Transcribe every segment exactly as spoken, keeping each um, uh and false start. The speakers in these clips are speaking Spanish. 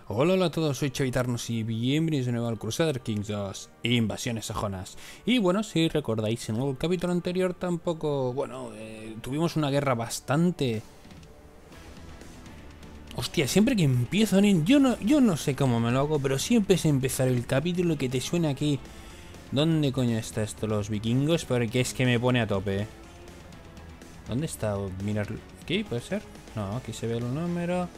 Hola, hola a todos, soy Chavitarnos y bienvenidos de nuevo al Crusader Kings dos Invasiones Sajonas. Y bueno, si recordáis, en el capítulo anterior tampoco... Bueno, eh, tuvimos una guerra bastante... Hostia, siempre que empiezo... Yo no, yo no sé cómo me lo hago, pero siempre es empezar el capítulo y que te suena aquí... ¿Dónde coño está esto, los vikingos? Porque es que me pone a tope. ¿Dónde está? Mirar... ¿Aquí? ¿Puede ser? No, aquí se ve el número...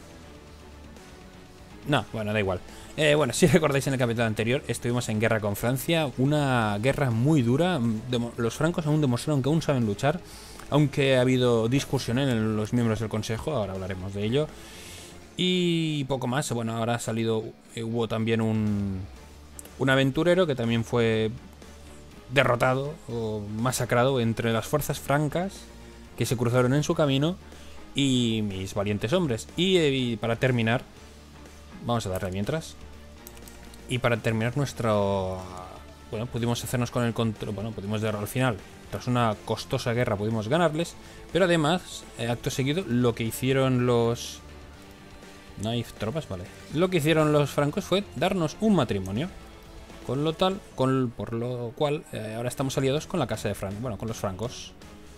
No, bueno, da igual. Eh, bueno, si recordáis en el capítulo anterior, estuvimos en guerra con Francia. Una guerra muy dura. Demo- los francos aún demostraron que aún saben luchar. Aunque ha habido discusión en los miembros del consejo. Ahora hablaremos de ello. Y poco más. Bueno, ahora ha salido... eh, hubo también un... Un aventurero que también fue derrotado o masacrado entre las fuerzas francas que se cruzaron en su camino y mis valientes hombres. Y, eh, y para terminar... Vamos a darle mientras. Y para terminar nuestro... Bueno, pudimos hacernos con el control... Bueno, pudimos dar al final. Tras una costosa guerra pudimos ganarles. Pero además, eh, acto seguido, lo que hicieron los... No hay tropas, vale. Lo que hicieron los francos fue darnos un matrimonio. Con lo tal... Con, por lo cual, eh, ahora estamos aliados con la casa de Franco. Bueno, con los francos.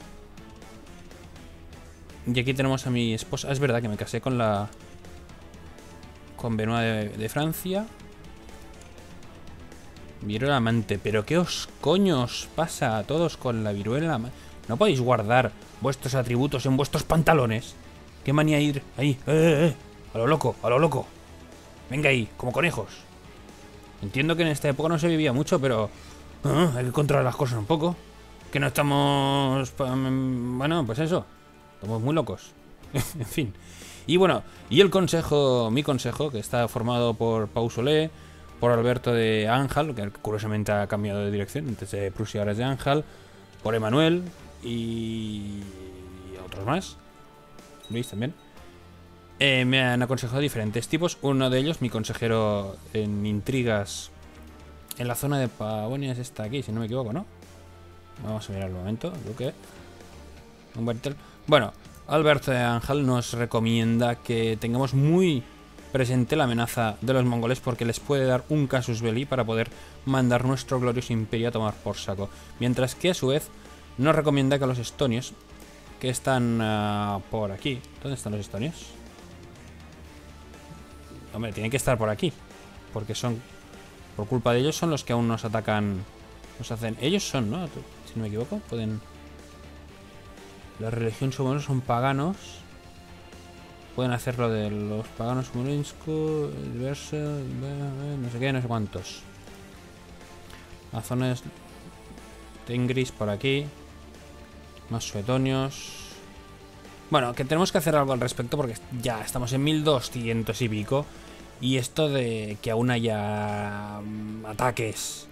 Y aquí tenemos a mi esposa. Es verdad que me casé con la... Con Benoit de, de Francia. Viruela amante. ¿Pero qué os coños pasa a todos con la viruela? ¿No podéis guardar vuestros atributos en vuestros pantalones? ¿Qué manía ir ahí? ¡Eh, eh, eh! A lo loco, a lo loco. Venga ahí, como conejos. Entiendo que en esta época no se vivía mucho, pero... Uh, hay que controlar las cosas un poco. Que no estamos... Bueno, pues eso. Estamos muy locos. En fin. Y bueno, y el consejo, mi consejo, que está formado por Pau Solé, por Alberto de Ángel, que curiosamente ha cambiado de dirección, antes de Prusia ahora es de Ángel, por Emanuel y otros más, Luis también, eh, me han aconsejado diferentes tipos. Uno de ellos, mi consejero en intrigas en la zona de Pavonia, es esta aquí, si no me equivoco, ¿no? Vamos a mirar un momento, creo que... Bueno... Alberto de Ángel nos recomienda que tengamos muy presente la amenaza de los mongoles porque les puede dar un casus belli para poder mandar nuestro glorioso imperio a tomar por saco. Mientras que a su vez nos recomienda que los estonios, que están uh, por aquí... ¿Dónde están los estonios? Hombre, tienen que estar por aquí. Porque son... Por culpa de ellos son los que aún nos atacan... Nos hacen... Ellos son, ¿no? Si no me equivoco, pueden... La religión humanos son paganos. Pueden hacer lo de los paganos Smolensko, diverso, no sé qué, no sé cuántos. La zona es Tengris por aquí. Más suetonios. Bueno, que tenemos que hacer algo al respecto porque ya estamos en mil doscientos y pico. Y esto de que aún haya ataques.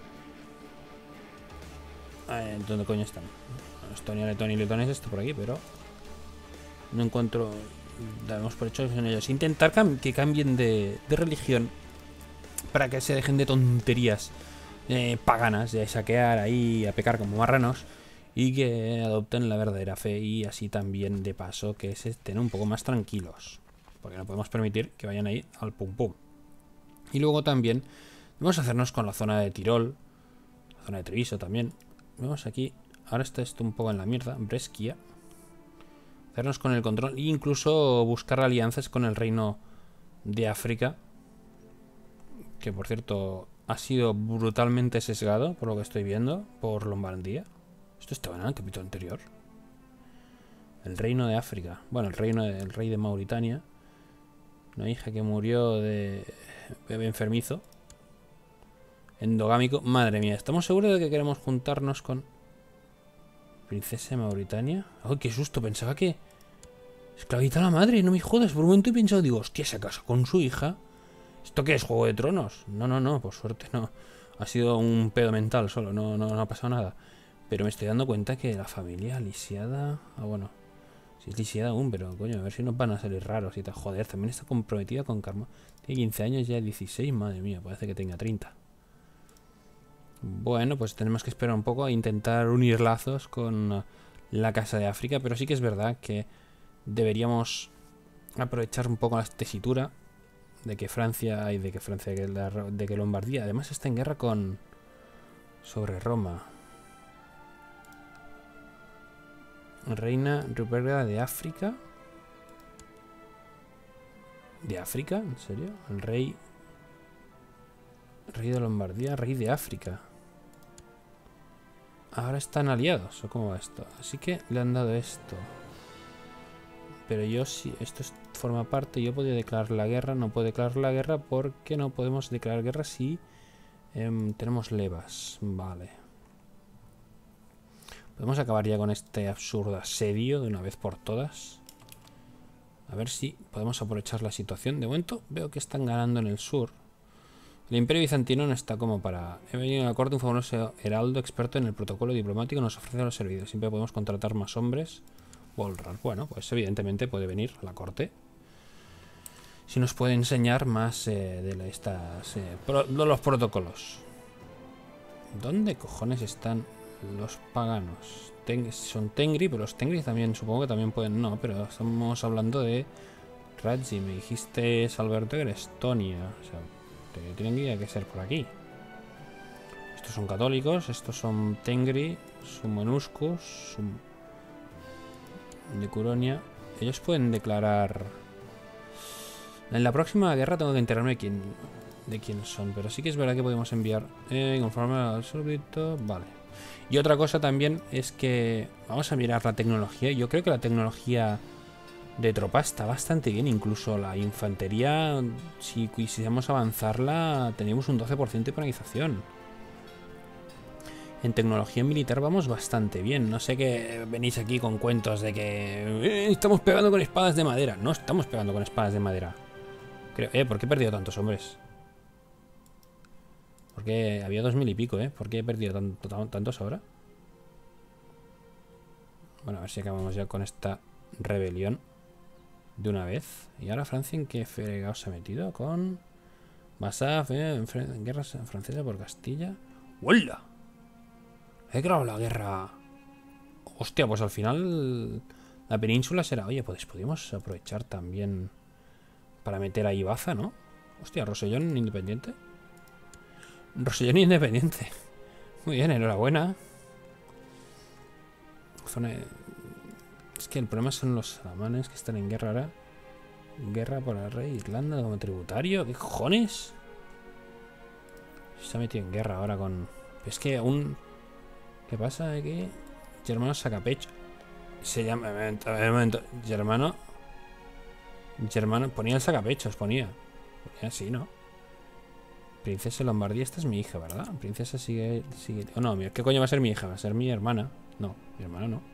Eh, ¿Dónde coño están? Estonia, Letonia y Letonia es esto por aquí, pero no encuentro. Damos por hecho en ellos. Intentar cam que cambien de, de religión para que se dejen de tonterías eh, paganas, de saquear ahí, a pecar como marranos, y que adopten la verdadera fe y así también de paso que se estén un poco más tranquilos, porque no podemos permitir que vayan ahí al pum pum. Y luego también vamos a hacernos con la zona de Tirol, la zona de Treviso también. Vemos aquí. Ahora está esto un poco en la mierda. Brescia. Hacernos con el control. E incluso buscar alianzas con el reino de África. Que por cierto ha sido brutalmente sesgado, por lo que estoy viendo, por Lombardía. Esto estaba en el capítulo anterior. El reino de África. Bueno, el reino del rey de Mauritania. Una hija que murió de bebé enfermizo. Endogámico. Madre mía, ¿estamos seguros de que queremos juntarnos con... Princesa de Mauritania? ¡Ay, qué susto! Pensaba que... Esclavita a la madre, no me jodas. Por un momento he pensado, digo, hostia, se casa con su hija. ¿Esto qué es? ¿Juego de Tronos? No, no, no, por suerte no. Ha sido un pedo mental solo, no, no, no ha pasado nada. Pero me estoy dando cuenta que la familia lisiada... Ah, bueno. Sí es lisiada aún, pero coño, a ver si nos van a salir raros y tal. Joder, también está comprometida con Karma. Tiene quince años, ya dieciséis, madre mía, parece que tenga treinta. Bueno, pues tenemos que esperar un poco a intentar unir lazos con la Casa de África, pero sí que es verdad que deberíamos aprovechar un poco la tesitura de que Francia y de que Francia de que, la, de que Lombardía además está en guerra con sobre Roma. Reina Ruperta de África. ¿De África? ¿En serio? El rey Rey de Lombardía, rey de África. Ahora están aliados, ¿o cómo va esto? Así que le han dado esto. Pero yo, si esto es, forma parte, yo podría declarar la guerra. No puedo declarar la guerra porque no podemos declarar guerra si eh, tenemos levas. Vale. Podemos acabar ya con este absurdo asedio de una vez por todas. A ver si podemos aprovechar la situación. De momento veo que están ganando en el sur. El Imperio Bizantino no está como para... He venido a la corte un famoso heraldo experto en el protocolo diplomático. Nos ofrece los servicios. Siempre podemos contratar más hombres. Volrar. Bueno, pues evidentemente puede venir a la corte. Si nos puede enseñar más eh, de estas... Eh, pro, de los protocolos. ¿Dónde cojones están los paganos? Ten, son Tengri, pero los Tengri también supongo que también pueden... No, pero estamos hablando de... Radzi, me dijiste, Alberto, que era Estonia. O sea... Tienen que ser por aquí. Estos son católicos, estos son Tengri, Sumanuscos, Sum... de Curonia. Ellos pueden declarar... En la próxima guerra tengo que enterarme de quién, de quién son, pero sí que es verdad que podemos enviar eh, conforme al súbdito. Vale. Y otra cosa también es que vamos a mirar la tecnología. Yo creo que la tecnología de tropa está bastante bien, incluso la infantería, si quisiéramos avanzarla, tenemos un doce por ciento de penalización. En tecnología militar vamos bastante bien. No sé que venís aquí con cuentos de que eh, estamos pegando con espadas de madera. No estamos pegando con espadas de madera. Creo, eh, ¿por qué he perdido tantos hombres? Porque había dos mil y pico, ¿eh? ¿Por qué he perdido tanto, tantos ahora? Bueno, a ver si acabamos ya con esta rebelión de una vez. ¿Y ahora Francia en qué fregado se ha metido? Con Massaf, eh, en, en guerra francesa por Castilla. ¡Hola! He creado la guerra. Hostia, pues al final la península será... Oye, pues podríamos aprovechar también para meter a Ibaza, ¿no? Hostia, Rosellón independiente. Rosellón independiente. Muy bien, enhorabuena. Zona... Es que el problema son los alamanes que están en guerra ahora. Guerra por el rey Irlanda como tributario. ¿Qué cojones? Se ha metido en guerra ahora con... Es que aún... ¿Qué pasa aquí? Germano saca pecho. Se llama... A ver, un momento. Germano... Germano... Ponía el sacapechos, ponía. Ponía así, ¿no? Princesa Lombardía, esta es mi hija, ¿verdad? Princesa sigue... sigue... Oh, no, ¿qué coño va a ser mi hija? Va a ser mi hermana. No, mi hermana no.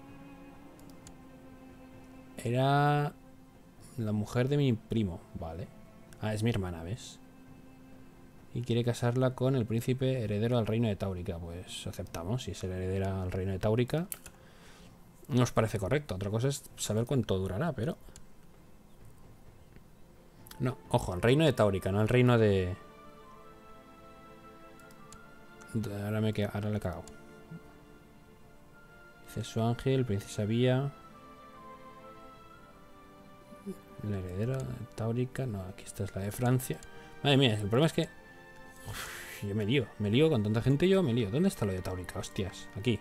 Era... la mujer de mi primo, vale. Ah, es mi hermana, ¿ves? Y quiere casarla con el príncipe heredero al reino de Táurica. Pues aceptamos, si es el heredero al reino de Táurica. Nos parece correcto. Otra cosa es saber cuánto durará, pero... No, ojo, el reino de Táurica, no el reino de... de... Ahora me he quedado, ahora le he cagado. Dice su ángel, princesa Vía... La heredera de Táurica. No, aquí esta es la de Francia. Madre mía, el problema es que... Uf, yo me lío, me lío con tanta gente, yo me lío. ¿Dónde está lo de Táurica? Hostias, aquí.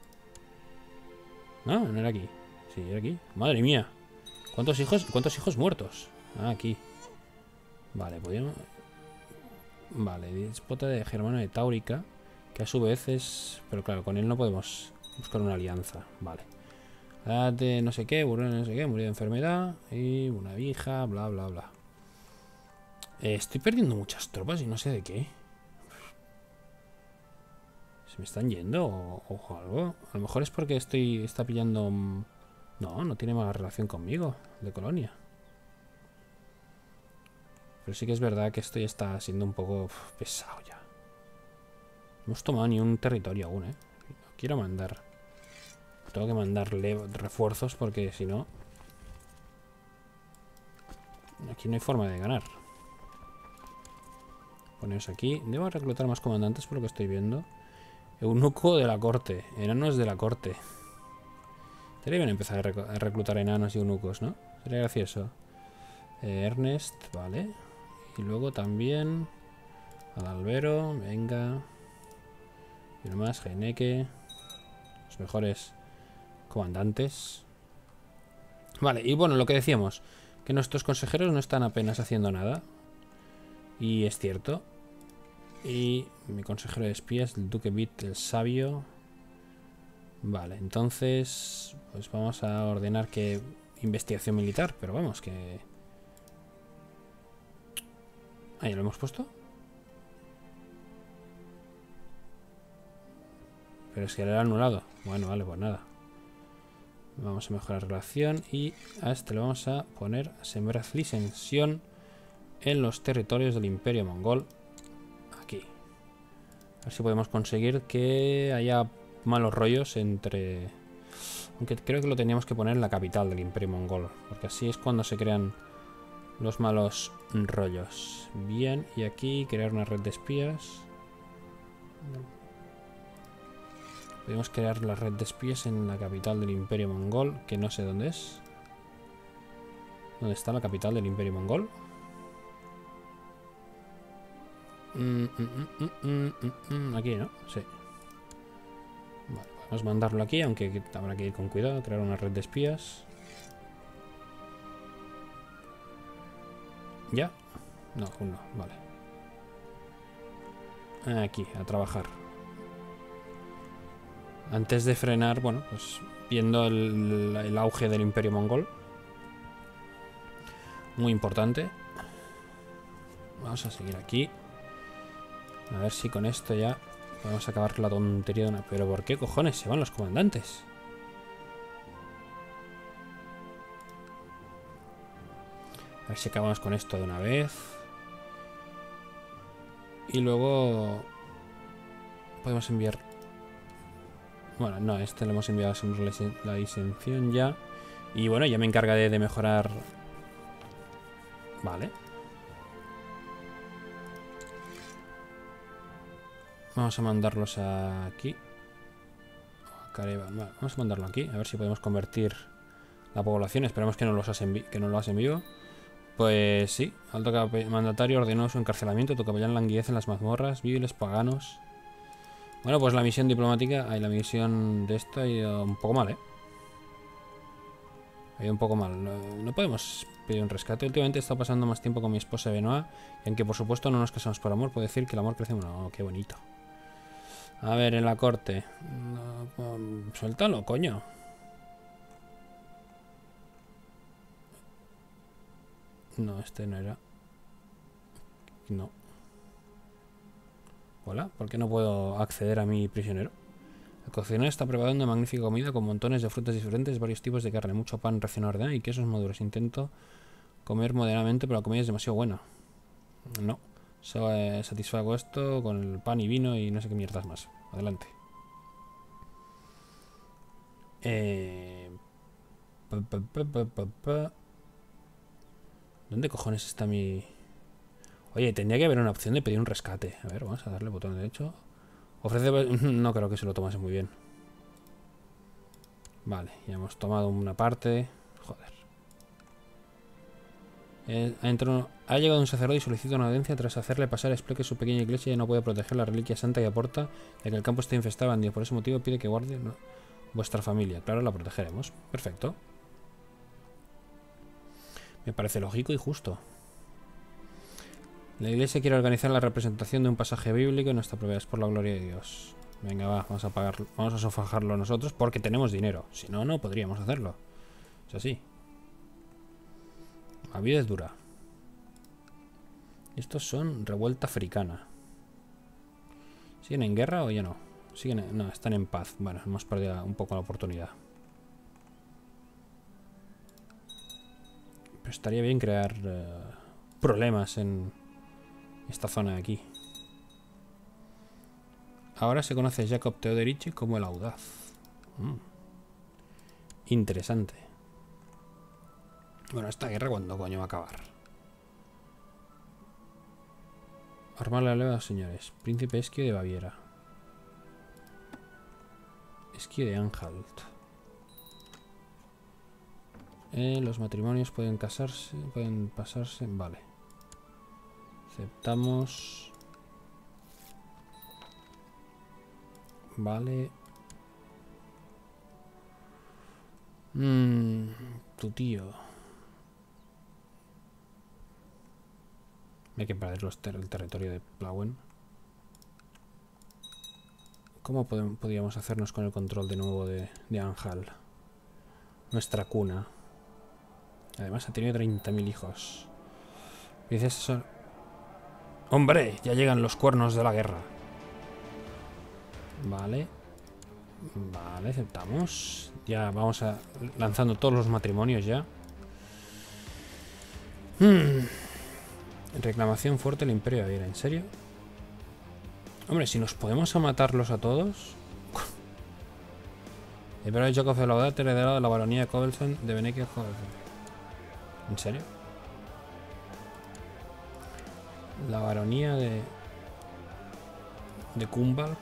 No, no era aquí. Sí, era aquí. Madre mía. ¿Cuántos hijos, cuántos hijos muertos? Ah, aquí. Vale, podríamos... Vale, déspota de Germano de Táurica, que a su vez es... Pero claro, con él no podemos buscar una alianza. Vale. De no sé qué, murió no sé qué, murió de enfermedad y una vieja, bla bla bla. Eh, estoy perdiendo muchas tropas y no sé de qué. ¿Se me están yendo o, o algo? A lo mejor es porque estoy está pillando... No, no tiene mala relación conmigo, de colonia. Pero sí que es verdad que esto ya está siendo un poco uf, pesado ya. No hemos tomado ni un territorio aún, ¿eh? Quiero mandar... Tengo que mandarle refuerzos porque si no... Aquí no hay forma de ganar. Poneros aquí. Debo reclutar más comandantes por lo que estoy viendo. Eunuco de la corte. Enanos de la corte. Sería bien empezar a, rec a reclutar enanos y eunucos, ¿no? Sería gracioso. Eh, Ernest, vale. Y luego también Adalbero, venga. Y uno más, Heineke. Los mejores comandantes. Vale, y bueno, lo que decíamos, que nuestros consejeros no están apenas haciendo nada. Y es cierto. Y mi consejero de espías, el Duque Bit, el sabio. Vale, entonces pues vamos a ordenar que investigación militar, pero vamos, que... Ah, ¿ya lo hemos puesto? Pero es que era anulado. Bueno, vale, pues nada. Vamos a mejorar relación y a este le vamos a poner a sembrar disensión en los territorios del Imperio Mongol. Aquí. A ver si podemos conseguir que haya malos rollos entre... Aunque creo que lo teníamos que poner en la capital del Imperio Mongol, porque así es cuando se crean los malos rollos. Bien, y aquí crear una red de espías. Podemos crear la red de espías en la capital del Imperio Mongol, que no sé dónde es. ¿Dónde está la capital del Imperio Mongol? Mm, mm, mm, mm, mm, mm, aquí, ¿no? Sí. Vale, podemos mandarlo aquí, aunque habrá que ir con cuidado, crear una red de espías. ¿Ya? No, aún no, vale. Aquí, a trabajar. Antes de frenar, bueno, pues viendo el, el auge del Imperio Mongol. Muy importante. Vamos a seguir aquí. A ver si con esto ya podemos acabar la tontería de una... Pero ¿por qué cojones se van los comandantes? A ver si acabamos con esto de una vez. Y luego... podemos enviar... Bueno, no, este lo hemos enviado a la disensión ya. Y bueno, ya me encargaré de mejorar... Vale. Vamos a mandarlos aquí. Vale, vamos a mandarlo aquí. A ver si podemos convertir la población. Esperemos que no, los hasen que no lo hacen vivo. Pues sí. Alto mandatario ordenó su encarcelamiento. Tu capellán languidece en las mazmorras. Viles paganos. Bueno, pues la misión diplomática... Ay, la misión de esto ha ido un poco mal, ¿eh? Ha ido un poco mal. No, no podemos pedir un rescate. Últimamente he estado pasando más tiempo con mi esposa Benoit. Y aunque por supuesto no nos casamos por amor, puedo decir que el amor crece... No, qué bonito. A ver, en la corte. No, suéltalo, coño. No, este no era. No. Hola, ¿por qué no puedo acceder a mi prisionero? El cocinero está preparando una magnífica comida con montones de frutas diferentes, varios tipos de carne, mucho pan recién ordenado y quesos maduros. Intento comer moderadamente, pero la comida es demasiado buena. No. Satisfago esto con el pan y vino y no sé qué mierdas más. Adelante. Eh... Pa, pa, pa, pa, pa, pa. ¿Dónde cojones está mi...? Oye, tendría que haber una opción de pedir un rescate. A ver, vamos a darle botón derecho. Ofrece... No creo que se lo tomase muy bien. Vale, ya hemos tomado una parte. Joder. Eh, entró... Ha llegado un sacerdote y solicita una audiencia. Tras hacerle pasar, explica que su pequeña iglesia ya no puede proteger la reliquia santa que aporta, ya que el campo está infestado de bandidos. Por ese motivo pide que guarde no, vuestra familia. Claro, la protegeremos. Perfecto. Me parece lógico y justo. La iglesia quiere organizar la representación de un pasaje bíblico y nuestra prueba es por la gloria de Dios. Venga, va, vamos a pagarlo, vamos a sofajarlo nosotros porque tenemos dinero. Si no, no podríamos hacerlo. Es así. La vida es dura. Estos son revuelta africana. ¿Siguen en guerra o ya no? Siguen en, no, están en paz. Bueno, hemos perdido un poco la oportunidad. Pero estaría bien crear uh, problemas en esta zona de aquí. Ahora se conoce a Jacob Teodorici como el Audaz. Mm. Interesante. Bueno, esta guerra, ¿cuándo coño va a acabar? Armar la leva, señores. Príncipe Esquio de Baviera. Esquio de Anhalt. Eh, los matrimonios pueden casarse, pueden pasarse. Vale. Aceptamos. Vale. Mmm, tu tío. Hay que perder los ter el territorio de Plauen. ¿Cómo podemos, podríamos hacernos con el control de nuevo de, de Anhal? Nuestra cuna. Además ha tenido treinta mil hijos. Dices eso. ¡Hombre! Ya llegan los cuernos de la guerra. Vale. Vale, aceptamos. Ya vamos a lanzando todos los matrimonios ya. Hmm. Reclamación fuerte el Imperio de Aira. ¿En serio? Hombre, si nos podemos a matarlos a todos. El Imperio de Jokov de la Laudat heredero de la baronía de Kovelsen de Benekia. ¿En serio? La baronía de... de Kumbalk.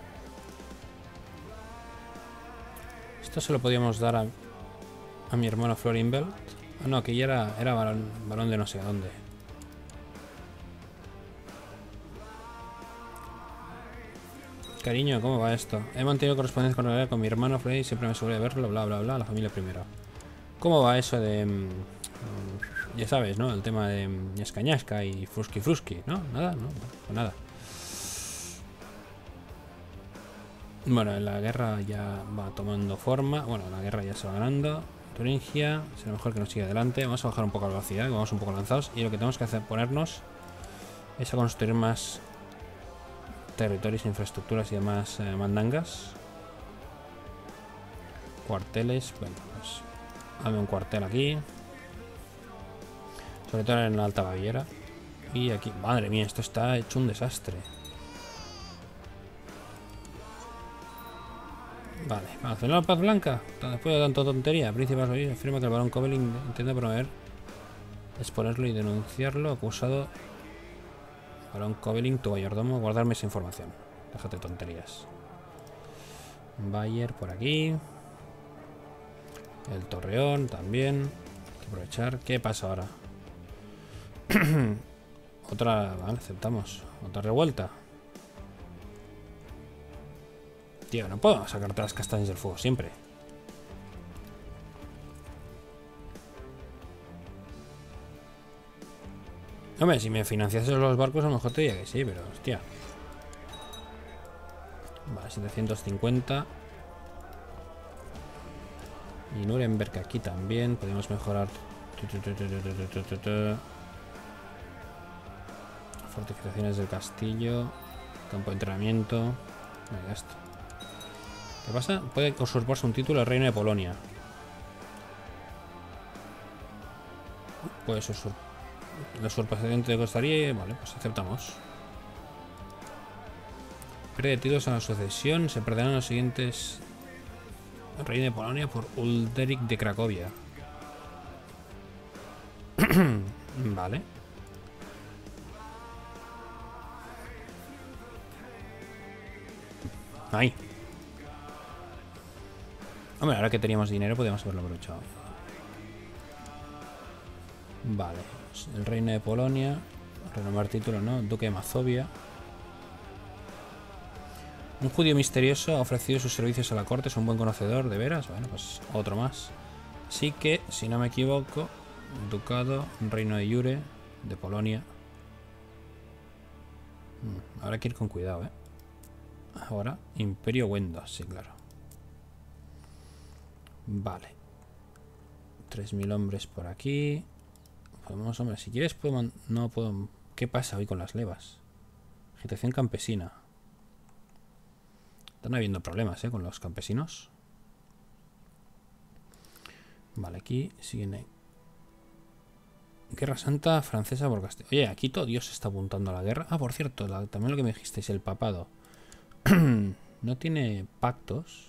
Esto se lo podíamos dar a... a mi hermano Florinbelt. Ah, no, que ya era, era varón, varón de no sé dónde. Cariño, ¿cómo va esto? He mantenido correspondencia con, con mi hermano Florin y siempre me aseguré de verlo, bla, bla, bla, la familia primero. ¿Cómo va eso de... Um, ya sabes, ¿no? El tema de ñasca ñasca y fruski fruski, ¿no? Nada, no, pues nada. Bueno, la guerra ya va tomando forma. Bueno, la guerra ya se va ganando. Turingia, será mejor que nos siga adelante. Vamos a bajar un poco la velocidad, que vamos un poco lanzados. Y lo que tenemos que hacer, ponernos, es a construir más territorios, infraestructuras y demás eh, mandangas. Cuarteles, bueno, pues dame un cuartel aquí. Sobre todo en la Alta Baviera. Y aquí, madre mía, esto está hecho un desastre. Vale, vamos a hacer la paz blanca. Después de tanta tontería, Príncipe Asmodeus afirma que el barón Kovelin intenta promover, exponerlo y denunciarlo, acusado. Barón Kovelin, tu mayordomo, guardarme esa información. Déjate tonterías. Bayer por aquí. El Torreón también. Hay que aprovechar. ¿Qué pasa ahora? Otra... Vale, aceptamos. Otra revuelta. Tío, no puedo sacarte las castañas del fuego siempre. Hombre, si me financiases los barcos a lo mejor te diría que sí, pero hostia. Vale, setecientos cincuenta. Y Nuremberg aquí también. Podemos mejorar. Fortificaciones del castillo. Campo de entrenamiento. Venga, esto. ¿Qué pasa? Puede usurparse un título al reino de Polonia. Puede usurpar. La usurpación te costaría. Vale, pues aceptamos. Pierde títulos a la sucesión. Se perderán los siguientes. El reino de Polonia por Ulderic de Cracovia. Vale. Ahí. Hombre, ahora que teníamos dinero podíamos haberlo aprovechado. Vale. El reino de Polonia. Renovar título, ¿no? Duque de Mazovia. Un judío misterioso ha ofrecido sus servicios a la corte. Es un buen conocedor, de veras. Bueno, pues otro más. Así que, si no me equivoco, ducado, reino de Jure, de Polonia. Hmm, habrá que ir con cuidado, ¿eh? Ahora, Imperio Wendos, sí, claro. Vale. tres mil hombres por aquí. Podemos, hombre, si quieres puedo... No puedo... ¿Qué pasa hoy con las levas? Agitación campesina. Están habiendo problemas, ¿eh? Con los campesinos. Vale, aquí siguen... Guerra Santa Francesa por Castilla. Oye, aquí todo Dios está apuntando a la guerra. Ah, por cierto, la, también lo que me dijisteis, el papado. No tiene pactos.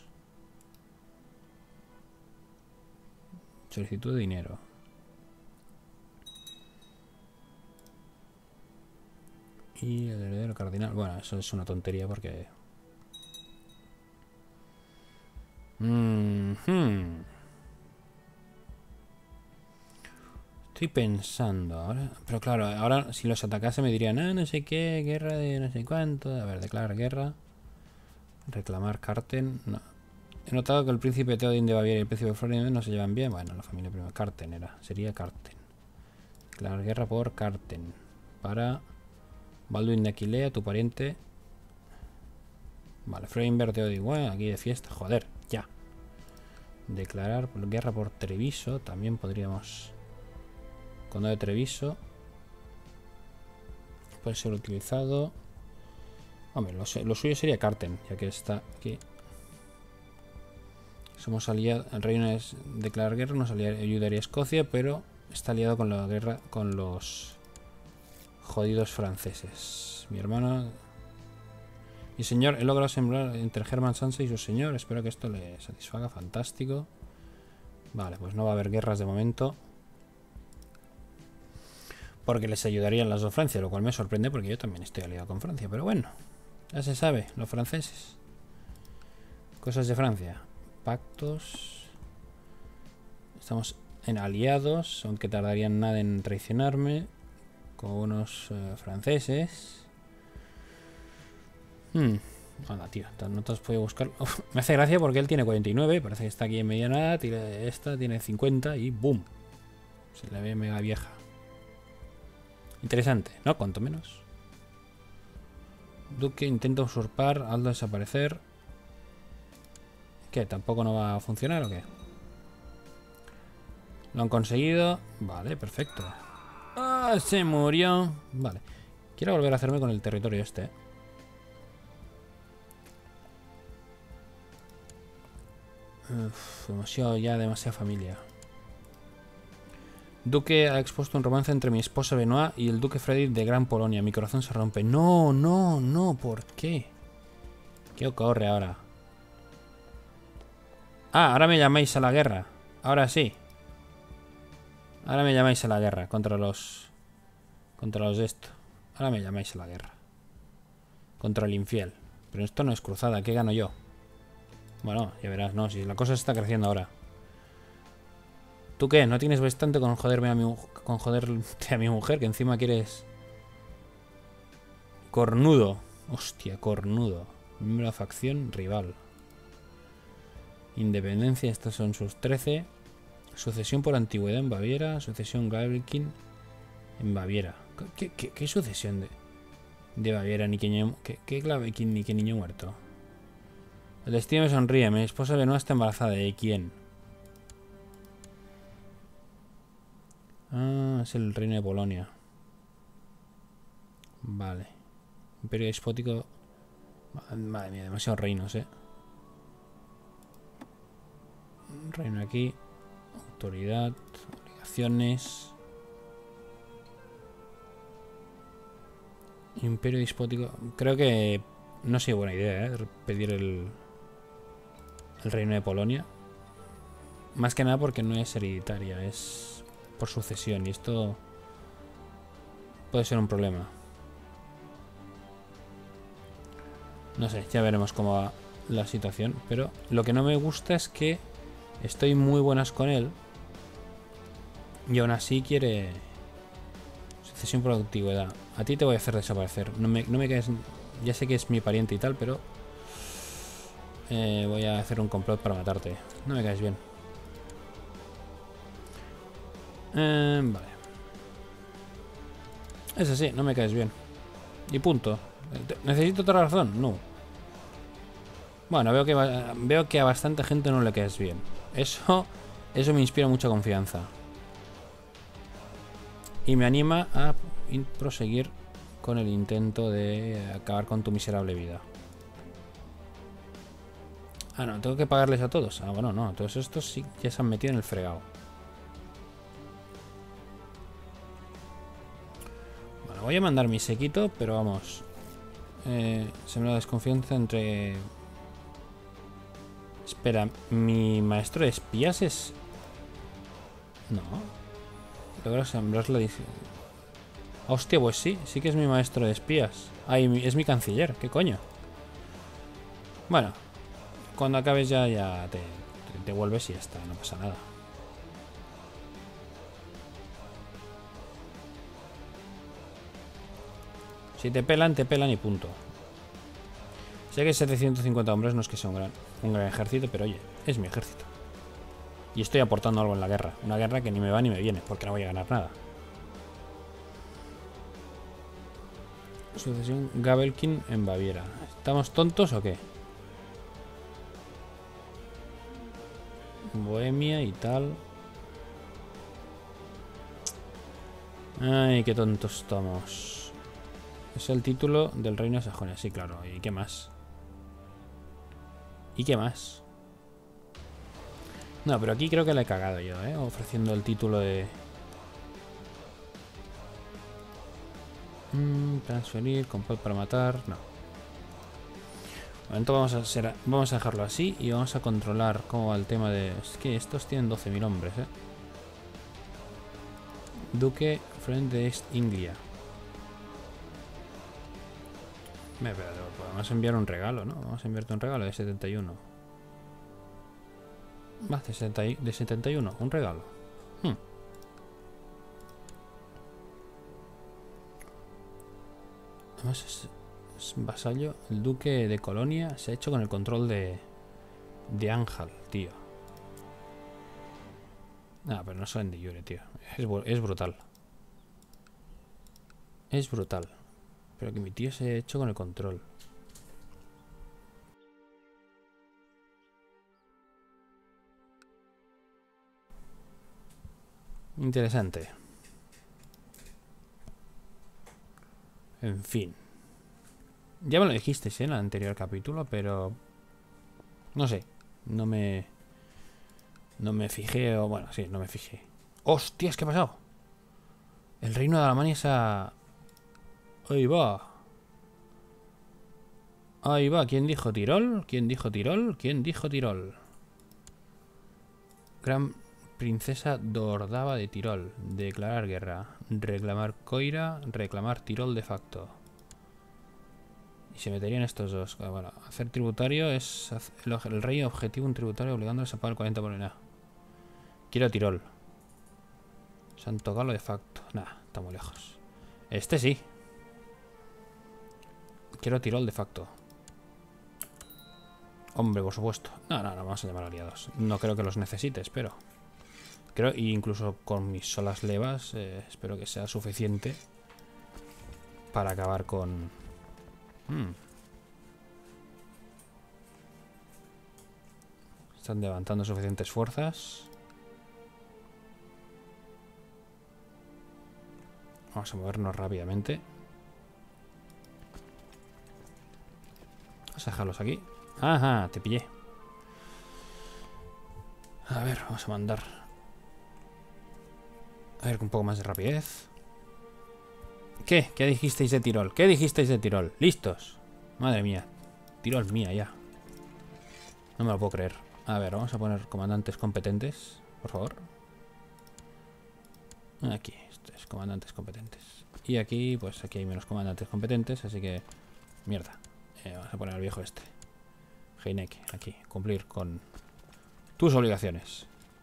Solicitud de dinero. Y el heredero cardinal. Bueno, eso es una tontería porque... Mm-hmm. Estoy pensando ahora. Pero claro, ahora si los atacase me dirían, ah, no sé qué, guerra de no sé cuánto. A ver, declarar guerra. Reclamar Karten. No. He notado que el príncipe Theodin de Baviera y el príncipe Florian no se llevan bien. Bueno, la familia primera. Karten era. Sería Karten. Declarar guerra por Karten. Para Balduin de Aquilea, tu pariente. Vale, Freyberg Theodin. Bueno, aquí de fiesta. Joder, ya. Declarar guerra por Treviso. También podríamos. Condado de Treviso. Puede ser utilizado. Hombre, lo, lo suyo sería Karten, ya que está aquí. Somos aliados. El reino es declarar guerra, nos ayudaría a Escocia, pero está aliado con la guerra con los jodidos franceses. Mi hermano. Mi señor, he logrado sembrar entre Hermann Sansa y su señor. Espero que esto le satisfaga. Fantástico. Vale, pues no va a haber guerras de momento. Porque les ayudarían las dos Francias, lo cual me sorprende porque yo también estoy aliado con Francia. Pero bueno, ya se sabe, los franceses. Cosas de Francia. Pactos. Estamos en aliados, aunque tardarían nada en traicionarme. Con unos uh, franceses. Hmm. Anda, tío, no te has podido buscar. Uf, me hace gracia porque él tiene cuarenta y nueve. Parece que está aquí en mediana. Esta tiene cincuenta y ¡boom! Se le ve mega vieja. Interesante, ¿no? Cuanto menos. Duque intenta usurpar, Aldo desaparecer. ¿Qué? ¿Tampoco no va a funcionar o qué? Lo han conseguido. Vale, perfecto. ¡Ah! Se murió. Vale. Quiero volver a hacerme con el territorio este, ¿eh? Uf, demasiado ya, demasiada familia. Duque ha expuesto un romance entre mi esposa Benoit y el duque Frederick de Gran Polonia. Mi corazón se rompe. No, no, no, ¿por qué? ¿Qué ocurre ahora? Ah, ahora me llamáis a la guerra. Ahora sí. Ahora me llamáis a la guerra contra los... Contra los de esto. Ahora me llamáis a la guerra. Contra el infiel. Pero esto no es cruzada, ¿qué gano yo? Bueno, ya verás, no, si la cosa se está creciendo ahora. ¿Tú qué? ¿No tienes bastante con joderme a mi, con joderte a mi mujer? Que encima quieres... Cornudo. Hostia, cornudo. Miembro de la facción rival. Independencia, estos son sus trece. Sucesión por antigüedad en Baviera. Sucesión Gabrielkin en Baviera. ¿Qué, qué, qué sucesión de, de Baviera? Ni que, ¿Qué, qué Gabrielkin ni qué niño muerto? El destino me sonríe. Mi esposa Benoit está embarazada. ¿De quién? Ah, es el reino de Polonia. Vale. Imperio despótico. Madre mía, demasiados reinos, eh. Reino aquí. Autoridad. Obligaciones. Imperio despótico. Creo que no sería buena idea, eh. Pedir el, el reino de Polonia. Más que nada porque no es hereditaria, es por sucesión. Y esto puede ser un problema. No sé, ya veremos cómo va la situación. Pero lo que no me gusta es que estoy muy buenas con él. Y aún así quiere sucesión por antigüedad. A ti te voy a hacer desaparecer. No me, no me caes. Ya sé que es mi pariente y tal, pero eh, voy a hacer un complot para matarte. No me caes bien. Eh, vale. Es así, no me caes bien. Y punto. ¿Necesito otra razón? No. Bueno, veo que, veo que a bastante gente no le caes bien. Eso, eso me inspira mucha confianza. Y me anima a proseguir con el intento de acabar con tu miserable vida. Ah, no, tengo que pagarles a todos. Ah, bueno, no, todos estos sí ya se han metido en el fregado. Bueno, voy a mandar mi sequito, pero vamos. Eh, se me da desconfianza entre... Espera, ¿mi maestro de espías es...? No. Logra sembrar la... Hostia, pues sí, sí que es mi maestro de espías. Ah, y es mi canciller, ¿qué coño? Bueno, cuando acabes ya, ya te, te, te vuelves y ya está, no pasa nada. Si te pelan, te pelan y punto. Sé que setecientos cincuenta hombres no es que sea un gran, un gran ejército, pero oye, es mi ejército. Y estoy aportando algo en la guerra. Una guerra que ni me va ni me viene, porque no voy a ganar nada. Sucesión Gabelkin en Baviera. ¿Estamos tontos o qué? Bohemia y tal. Ay, qué tontos estamos. Es el título del reino de Sajonia. Sí, claro. ¿Y qué más? ¿Y qué más? No, pero aquí creo que la he cagado yo, ¿eh? Ofreciendo el título de... Mm, transferir, comprar para matar... No. De momento vamos a, ser, vamos a dejarlo así y vamos a controlar cómo va el tema de... Es que estos tienen doce mil hombres, ¿eh? Duque Friend de East Inglia. Me, pero podemos enviar un regalo, ¿no? Vamos a enviarte un regalo de setenta y uno. Va, de, setenta, de setenta y uno, un regalo. Hmm. Además es, es vasallo. El duque de Colonia se ha hecho con el control de... De Ángel, tío. Ah, pero no son de Jure, tío. Es, es brutal. Es brutal. Pero que mi tío se ha hecho con el control. Interesante. En fin. Ya me lo dijisteis, ¿eh? En el anterior capítulo, pero... No sé. No me... No me fijé, o bueno, sí, no me fijé. ¡Hostias! ¿Qué ha pasado? El reino de Alemania se ha... Ahí va. Ahí va. ¿Quién dijo Tirol? ¿Quién dijo Tirol? ¿Quién dijo Tirol? Gran princesa Dordaba de Tirol. Declarar guerra. Reclamar Coira. Reclamar Tirol de facto. Y se meterían estos dos. Bueno, hacer tributario es... El, el rey objetivo un tributario obligándoles a pagar el cuarenta por ciento. Quiero Tirol. Santo Galo de facto. Nah, está muy lejos. Este sí. Quiero Tirol de facto. Hombre, por supuesto. No, no, no, vamos a llamar aliados. No creo que los necesites, pero... Creo, y incluso con mis solas levas, eh, espero que sea suficiente para acabar con... Hmm. Están levantando suficientes fuerzas. Vamos a movernos rápidamente. Vamos a dejarlos aquí. Ajá, te pillé. A ver, vamos a mandar. A ver, con un poco más de rapidez. ¿Qué? ¿Qué dijisteis de Tirol? ¿Qué dijisteis de Tirol? ¿Listos? Madre mía. Tirol mía ya. No me lo puedo creer. A ver, vamos a poner comandantes competentes, por favor. Aquí, estos comandantes competentes. Y aquí, pues aquí hay menos comandantes competentes, así que... Mierda. Eh, vamos a poner al viejo este. Heineck, aquí. Cumplir con tus obligaciones.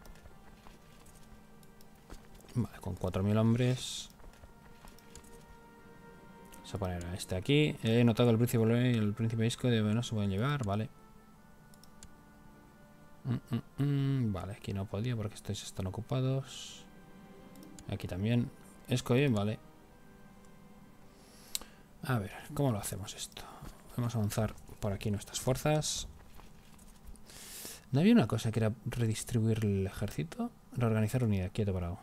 Vale, con cuatro mil hombres. Vamos a poner a este aquí. He notado el príncipe y el príncipe Isco de no se pueden llevar, vale. Mm, mm, mm, vale, aquí no podía porque estos están ocupados. Aquí también. Escoy, vale. A ver, ¿cómo lo hacemos esto? Vamos a avanzar por aquí nuestras fuerzas. ¿No había una cosa que era redistribuir el ejército? Reorganizar unidad, quieto parado.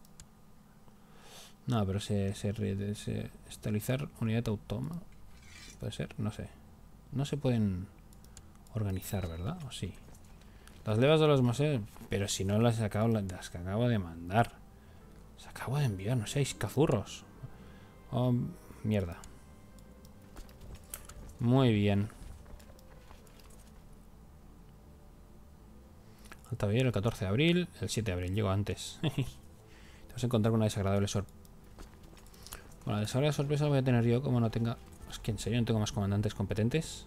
No, pero se, se, se estabilizar unidad autónoma. ¿Puede ser? No sé. No se pueden organizar, ¿verdad? ¿O sí? Las levas de los museos. Pero si no las acabo, las que acabo de mandar. Las acabo de enviar, no seáis cazurros. Oh, mierda. Muy bien. Altavillero el catorce de abril. El siete de abril, llego antes. Te vas a encontrar con una desagradable sorpresa. Bueno, la desagradable sorpresa la voy a tener yo como no tenga... Es que en serio no tengo más comandantes competentes.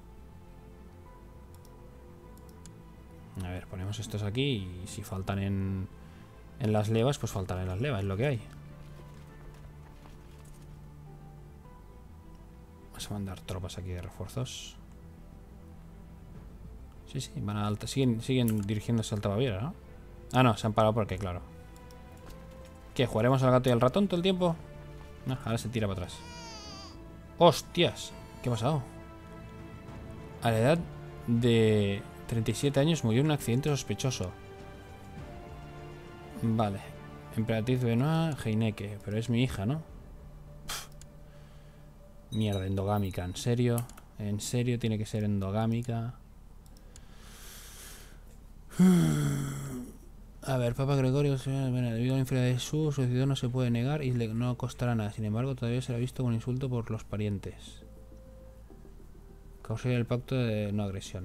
A ver, ponemos estos aquí y si faltan en, en las levas, pues faltan en las levas, es lo que hay. Vamos a mandar tropas aquí de refuerzos. Sí, sí, van a alta. Siguen, siguen dirigiéndose al Alta Baviera, ¿no? Ah, no, se han parado porque, claro. ¿Qué? ¿Jugaremos al gato y al ratón todo el tiempo? No, ahora se tira para atrás. ¡Hostias! ¿Qué ha pasado? A la edad de treinta y siete años murió en un accidente sospechoso. Vale. Emperatriz Benoit Heineke. Pero es mi hija, ¿no? Pff. Mierda, endogámica. ¿En serio? ¿En serio tiene que ser endogámica? A ver, Papa Gregorio, debido a la infidelidad de su suicidio no se puede negar y le, no costará nada. Sin embargo, todavía será visto como un insulto por los parientes. Causaría el pacto de no agresión.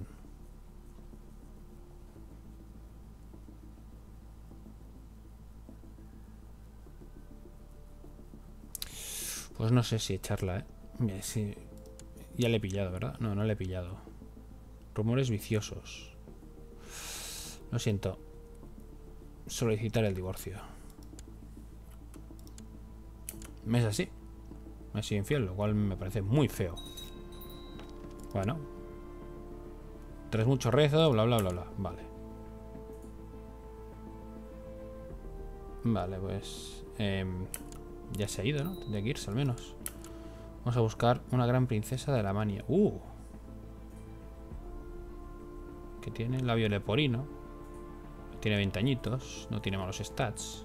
Pues no sé si echarla, ¿eh? Sí. Ya le he pillado, ¿verdad? No, no le he pillado. Rumores viciosos. Lo siento. Solicitar el divorcio. Me es así. Me he sido infiel, lo cual me parece muy feo. Bueno. Tras mucho rezo, bla bla bla bla. Vale. Vale, pues... Eh, ya se ha ido, ¿no? Tendría que irse al menos. Vamos a buscar una gran princesa de Alemania. ¡Uh! Que tiene labio leporino. Tiene veinte añitos. No tiene malos stats.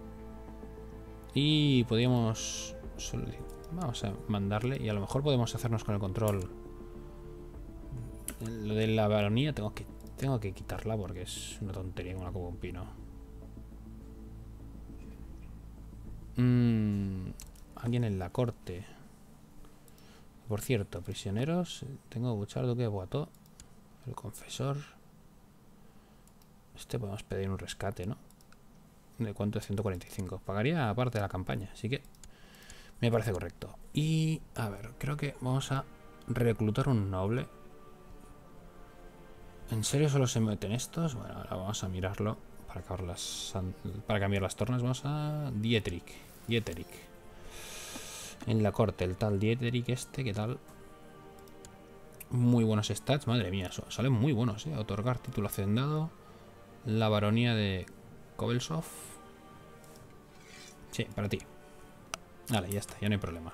Y podríamos... Vamos a mandarle. Y a lo mejor podemos hacernos con el control. Lo de la baronía tengo que, tengo que quitarla porque es una tontería como una como un pino. Mm, alguien en la corte. Por cierto, prisioneros. Tengo Buchar, Duque de Poitou. El confesor. Este podemos pedir un rescate, ¿no? ¿De cuánto? De ciento cuarenta y cinco. Pagaría aparte de la campaña, así que me parece correcto. Y, a ver, creo que vamos a reclutar un noble. ¿En serio solo se meten estos? Bueno, ahora vamos a mirarlo para acabar las, para cambiar las tornas. Vamos a Dietrich. Dietrich. En la corte, el tal Dietrich este, ¿qué tal? Muy buenos stats, madre mía, salen muy buenos, ¿eh? Otorgar título hacendado. La baronía de Kobelsov. Sí, para ti. Vale, ya está, ya no hay problema.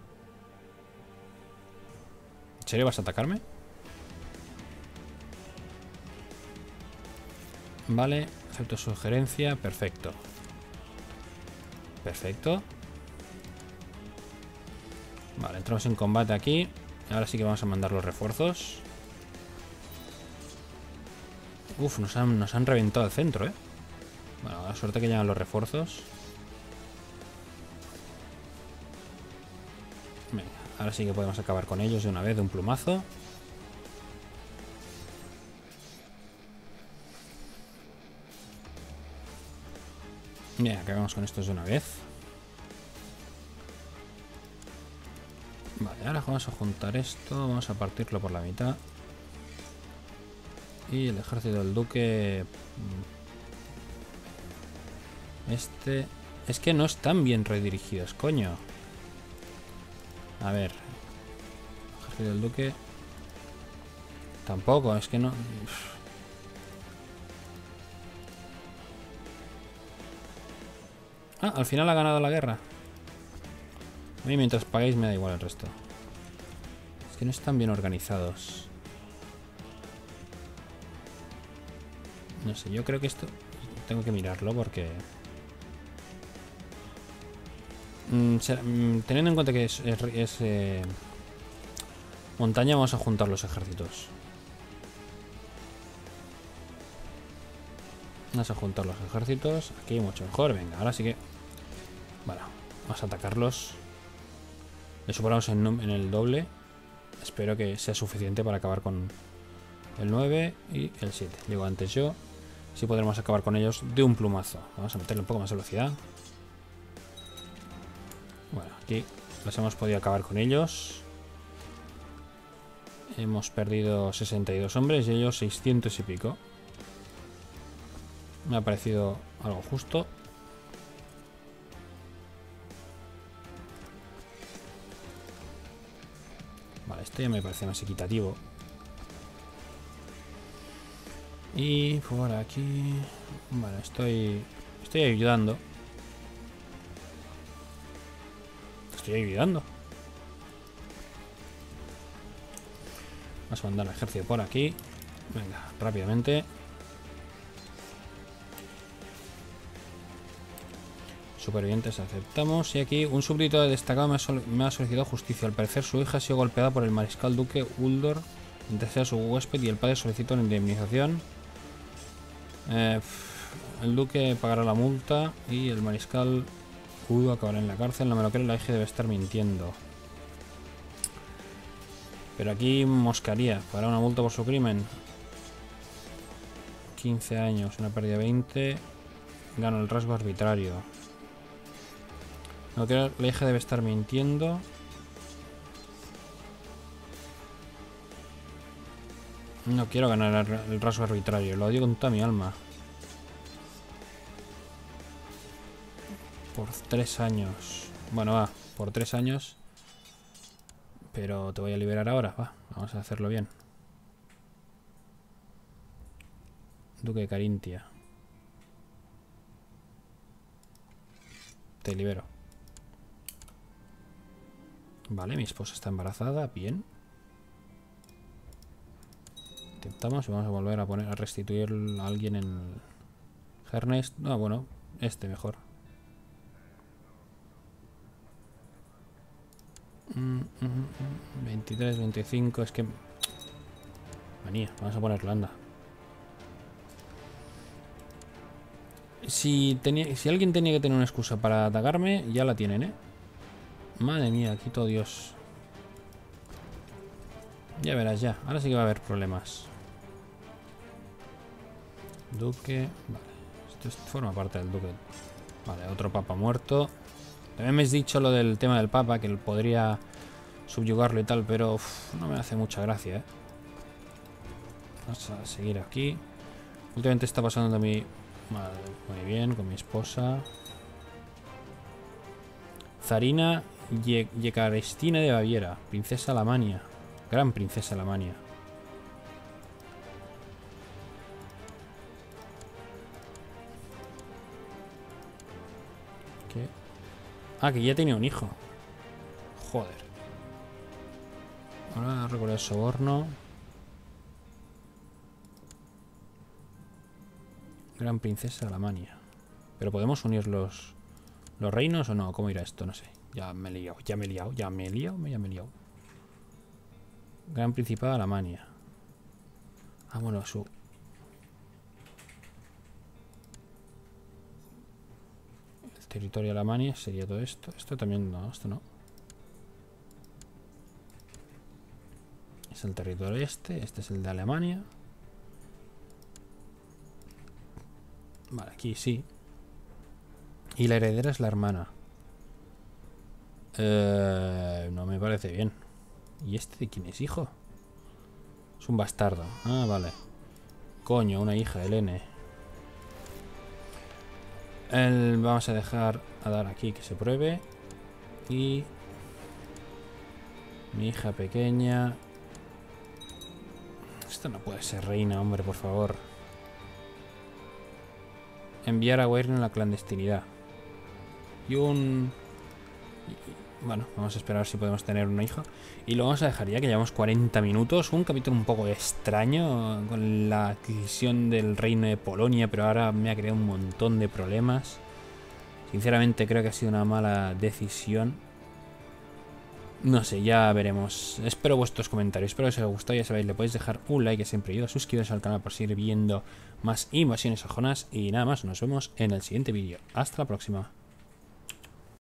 ¿En serio vas a atacarme? Vale, acepto sugerencia, perfecto. Perfecto. Vale, entramos en combate aquí. Ahora sí que vamos a mandar los refuerzos. Uf, nos han, nos han reventado el centro, ¿eh? Bueno, la suerte que llegan los refuerzos. Venga, ahora sí que podemos acabar con ellos de una vez, de un plumazo. Bien, acabamos con estos de una vez. Vale, ahora vamos a juntar esto. Vamos a partirlo por la mitad. Y el ejército del duque... Este... Es que no están bien redirigidos, coño. A ver. El ejército del duque... Tampoco, es que no... Ah, al final ha ganado la guerra. A mí mientras paguéis me da igual el resto. Es que no están bien organizados. No sé, yo creo que esto... Tengo que mirarlo porque... Mm, será, mm, teniendo en cuenta que es... es, es eh, montaña, vamos a juntar los ejércitos. Vamos a juntar los ejércitos. Aquí mucho mejor. Venga, ahora sí que... Bueno, vamos a atacarlos. Le superamos en, en el doble. Espero que sea suficiente para acabar con el nueve y el siete. Digo antes yo. Sí podremos acabar con ellos de un plumazo. Vamos a meterle un poco más de velocidad. Bueno, aquí los hemos podido acabar con ellos. Hemos perdido sesenta y dos hombres y ellos seiscientos y pico. Me ha parecido algo justo. Esto ya me parece más equitativo. Y por aquí... Bueno, estoy... Estoy ayudando. Estoy ayudando. Vamos a mandar al ejército por aquí. Venga, rápidamente. Supervivientes aceptamos. Y aquí un súbdito destacado me ha, sol me ha solicitado justicia. Al parecer su hija ha sido golpeada por el mariscal duque Uldor. Mientras sea su huésped y el padre solicita una indemnización. Eh, el duque pagará la multa y el mariscal Udo acabará en la cárcel. No me lo creo, la hija debe estar mintiendo. Pero aquí moscaría. Pagará una multa por su crimen. quince años, una pérdida de veinte. Gano el rasgo arbitrario. No creo, la hija debe estar mintiendo. No quiero ganar el rasgo arbitrario, lo odio con toda mi alma. Por tres años. Bueno, va, por tres años. Pero te voy a liberar ahora, va, vamos a hacerlo bien. Duque de Carintia. Te libero. Vale, mi esposa está embarazada, bien. Intentamos y vamos a volver a poner a restituir a alguien en Hernest. No, bueno, este mejor. Mm, mm, mm, veintitrés, veinticinco, es que... Manía, vamos a ponerlo, anda. Si, tenía, si alguien tenía que tener una excusa para atacarme, ya la tienen, ¿eh? Madre mía, quito Dios. Ya verás, ya. Ahora sí que va a haber problemas. Duque... Vale. Esto es, forma parte del duque. Vale, otro papa muerto. También me has dicho lo del tema del papa, que él podría subyugarlo y tal, pero uf, no me hace mucha gracia, ¿eh? Vamos a seguir aquí. Últimamente está pasando a mí... Vale, muy bien, con mi esposa. Zarina Ye Yekarestina de Baviera, princesa Alamania. Gran princesa Alamania. ¿Qué? Ah, que ya tenía un hijo. Joder. Ahora recuerdo el soborno. Gran princesa Alamania. Pero podemos unir los, los reinos o no. ¿Cómo irá esto? No sé. Ya me he liado, ya me he liado, ya me he liado, ya me he liado. Gran Principado de Alamania. Ah, bueno, su... El territorio de Alamania sería todo esto. Esto también no, esto no. Es el territorio este, este es el de Alemania. Vale, aquí sí. Y la heredera es la hermana. Eh, no me parece bien. ¿Y este de quién es hijo? Es un bastardo. Ah, vale. Coño, una hija, Helene. El, vamos a dejar a dar aquí que se pruebe. Y... mi hija pequeña. Esto no puede ser reina, hombre, por favor. Enviar a Wyrn en la clandestinidad. Y un... Bueno, vamos a esperar si podemos tener una hija. Y lo vamos a dejar ya, que llevamos cuarenta minutos. Un capítulo un poco extraño con la adquisición del reino de Polonia, pero ahora me ha creado un montón de problemas. Sinceramente creo que ha sido una mala decisión. No sé, ya veremos. Espero vuestros comentarios. Espero que os haya gustado. Ya sabéis, le podéis dejar un like, que siempre ayuda. Suscribiros al canal por seguir viendo más invasiones sajonas. Y nada más, nos vemos en el siguiente vídeo. Hasta la próxima.